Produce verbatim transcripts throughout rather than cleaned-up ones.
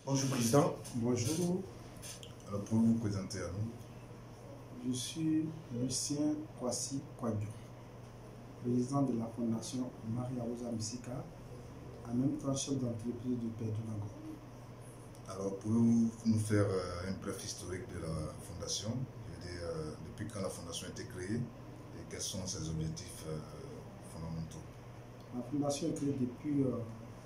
Bonjour Président. Bonjour. Alors pour vous présenter à nous. Je suis Lucien Kwasi Kwadjo, président de la Fondation Maria Rosa Misika, en même temps chef d'entreprise du Père du Lago. Alors pouvez-vous nous faire un bref historique de la Fondation, je veux dire, euh, depuis quand la Fondation a été créée et quels sont ses objectifs euh, fondamentaux? La Fondation est créée depuis euh,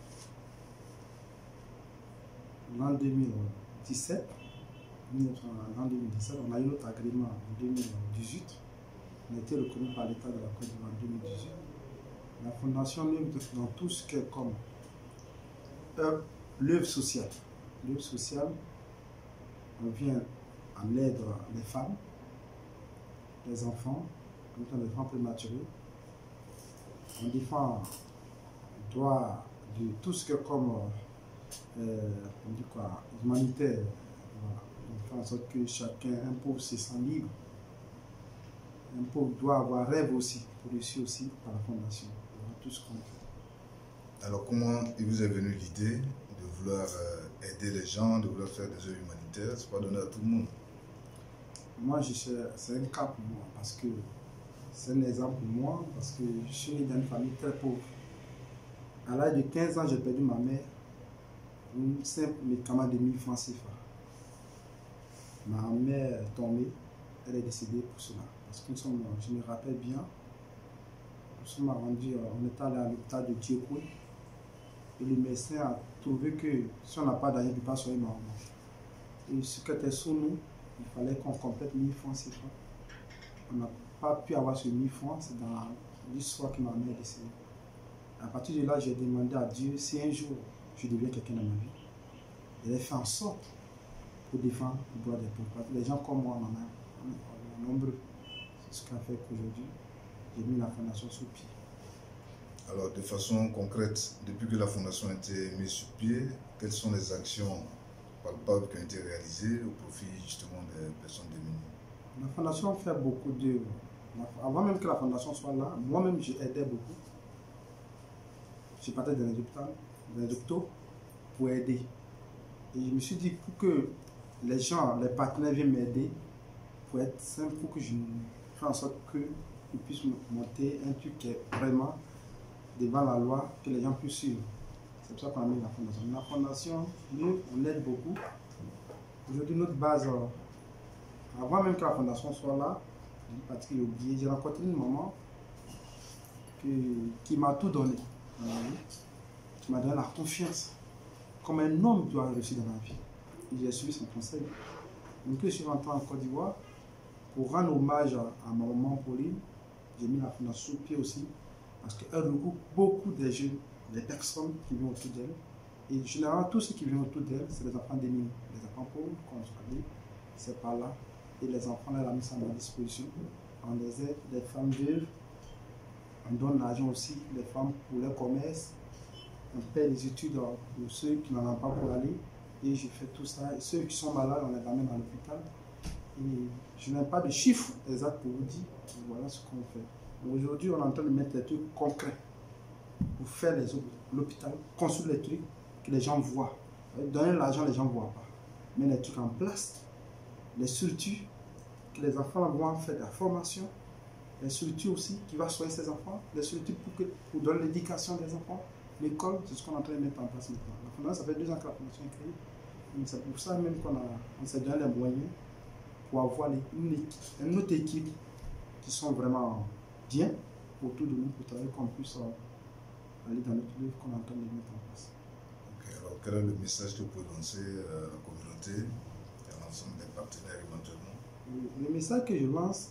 l'an deux mille dix-sept. En deux mille dix-sept, on a eu notre agrément en deux mille dix-huit. On a été reconnu par l'État de la Côte d'Ivoire en deux mille dix-huit. La Fondation œuvre dans tout ce qui est comme l'œuvre sociale. L'œuvre sociale, on vient en aide des femmes, des enfants, des enfants prématurés. On défend le droit de tout ce qui est comme euh, on dit quoi, humanitaire. Voilà. On fait en sorte que chacun, un pauvre se sent libre. Un pauvre doit avoir rêve aussi, pour réussir aussi par la Fondation. Voilà tout ce qu'on fait. Alors comment il vous est venu l'idée de vouloir euh, aider les gens, de vouloir faire des œuvres humanitaires? C'est pas donné à tout le monde. Moi, c'est un cas pour moi, parce que c'est un exemple pour moi, parce que je suis né dans une famille très pauvre. À l'âge de quinze ans, j'ai perdu ma mère, une simple médicament de mille francs C F A. Ma mère est tombée, elle est décédée pour cela. Parce que nous sommes, je me rappelle bien, nous sommes rendus, on est allé à l'hôpital de Dieukoué, et le médecin a trouvé que si on n'a pas d'argent, il ne peut pas soigner ma maman. Et ce qui était sur nous, il fallait qu'on complète mille francs C F A. On n'a pas pu avoir ce mille francs, c'est dans l'histoire que ma mère est décédée. À partir de là, j'ai demandé à Dieu si un jour je deviens quelqu'un dans ma vie, il a fait en sorte pour défendre le droit des pauvres. Les gens comme moi, maman, on est nombreux. C'est ce qui a fait qu'aujourd'hui, j'ai mis la Fondation sur pied. Alors, de façon concrète, depuis que la Fondation a été mise sur pied, quelles sont les actions palpables qui ont été réalisées au profit justement des personnes démunies? La Fondation fait beaucoup d'œuvres. Avant même que la Fondation soit là, moi-même, j'ai aidé beaucoup. Je partais dans les hôpitaux, dans les hôpitaux pour aider. Et je me suis dit, pour que les gens, les partenaires viennent m'aider, pour être simple, pour que je fasse en sorte qu'ils puissent monter un truc qui est vraiment devant la loi, que les gens puissent suivre. C'est pour ça qu'on a mis la Fondation. La Fondation, nous, on aide beaucoup. Aujourd'hui, notre base, avant même que la Fondation soit là, parce que j'ai oublié, j'ai rencontré une maman qui, qui m'a tout donné. Qui m'a donné la confiance, comme un homme doit réussir dans la vie. Et j'ai suivi son conseil. Donc, je suis rentré en Côte d'Ivoire pour rendre hommage à, à ma maman Pauline. J'ai mis la Fondation sur pied aussi, parce qu'elle regroupe beaucoup de jeunes, des personnes qui viennent autour d'elle. Et généralement, tous ceux qui viennent autour d'elle, c'est les enfants démunis, les enfants pauvres, comme je dit, c'est par là. Et les enfants, elle a mis ça à ma disposition. On les aide, les femmes veuves. On donne l'argent aussi, les femmes pour leur commerce. On paie les études pour ceux qui n'en ont pas pour aller. Et je fais tout ça. Et ceux qui sont malades, on les amène à l'hôpital. Et je n'ai pas de chiffres exacts pour vous dire. Voilà ce qu'on fait. Aujourd'hui, on est en train de mettre des trucs concrets pour faire l'hôpital, construire les trucs que les gens voient. Donner l'argent, les gens ne voient pas. Mettre les trucs en place, les structures, que les enfants vont faire de la formation. Les structures aussi qui va soigner ses enfants, les structures pour, que, pour donner l'éducation des enfants, l'école, c'est ce qu'on est en train de mettre en place maintenant. La Fondation, ça fait deux ans que la Fondation est créée. C'est pour ça même qu'on on s'est donné les moyens pour avoir les, une, équipe, une autre équipe qui sont vraiment bien autour de nous pour travailler qu'on puisse aller dans notre livre qu'on est en train de mettre en place. Okay, alors quel est le message que vous pouvez lancer à la communauté et à l'ensemble des partenaires éventuellement? Le, le message que je lance,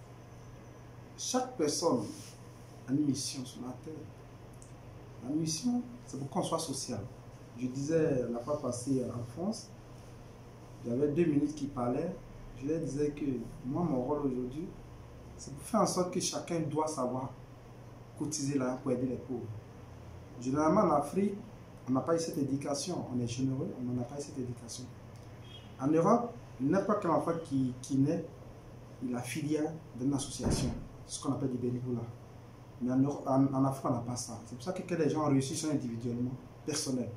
chaque personne a une mission sur la terre. La mission, c'est pour qu'on soit social. Je disais la fois passée en France, j'avais deux minutes qui parlaient. Je leur disais que moi, mon rôle aujourd'hui, c'est pour faire en sorte que chacun doit savoir cotiser là pour aider les pauvres. Généralement, en Afrique, on n'a pas eu cette éducation. On est généreux, on n'en a pas eu cette éducation. En Europe, n'importe quel enfant qui, qui naît, il a filière d'une association. Ce qu'on appelle du bénévolat. Mais en, en, en Afrique, on n'a pas ça. C'est pour ça que, que les gens réussissent individuellement, personnels.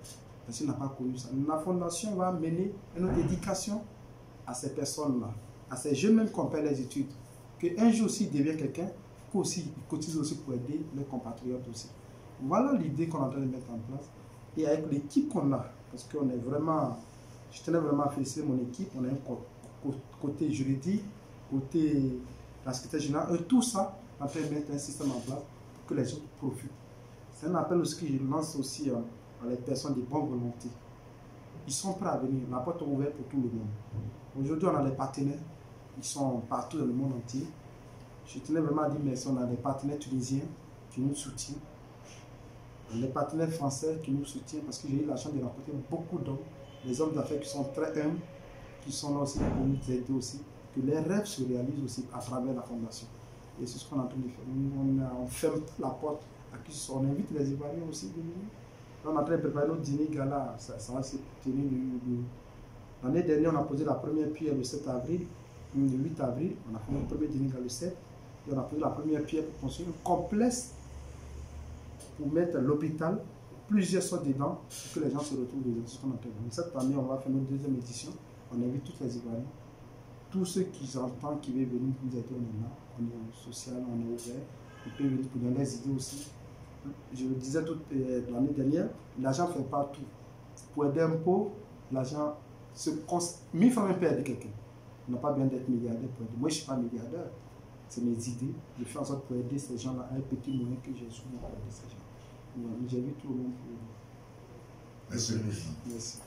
parce qu'il n'a pas connu ça. La fondation va mener une éducation à ces personnes-là, à ces jeunes même qui ont fait les études, qu'un jour aussi il devient quelqu'un, qu'aussi il cotise aussi pour aider les compatriotes aussi. Voilà l'idée qu'on est en train de mettre en place. Et avec l'équipe qu'on a, parce qu'on est vraiment, je tenais vraiment à féliciter mon équipe, on a un côté juridique, côté la secrétaire générale, et tout ça, on est en train de mettre un système en place pour que les autres profitent. C'est un appel aussi que je lance aussi à, à les personnes de bonne volonté. Ils sont prêts à venir, la porte est ouverte pour tout le monde. Aujourd'hui, on a des partenaires, ils sont partout dans le monde entier. Je tenais vraiment à dire merci, on a des partenaires tunisiens qui nous soutiennent. Les partenaires français qui nous soutiennent parce que j'ai eu la chance de rencontrer beaucoup d'hommes, des hommes d'affaires qui sont très humbles, qui sont là aussi pour nous aider aussi, que les rêves se réalisent aussi à travers la fondation. Et c'est ce qu'on est en train de faire. On ne ferme pas la porte à qui on invite les Ivoiriens aussi de venir. On est en train de préparer notre dîner gala, ça, ça va se tenir le, le... L'année dernière, on a posé la première pierre le sept avril, le huit avril, on a fait notre premier dîner gala le sept, et on a posé la première pierre pour construire un complexe pour mettre l'hôpital, plusieurs sortes dedans, pour que les gens se retrouvent dedans. C'est ce qu'on appelle. Cette année, on va faire notre deuxième édition. On invite tous les Ivoiriens. Tous ceux qui entendent, qui veulent venir nous aider, on est là. On est social, on est ouvert. Ils peuvent venir pour donner des idées aussi. Je le disais toute euh, l'année dernière, l'argent ne fait pas tout. Pour aider un pauvre, l'argent se concentre. mille francs même peut aider quelqu'un. On n'a pas besoin d'être milliardaire pour aider. Moi, je ne suis pas milliardaire. C'est mes idées. Je fais en sorte pour aider ces gens-là, un petit moyen que j'ai souvent pour aider ces gens. J'invite tout le monde pour... Merci. Merci.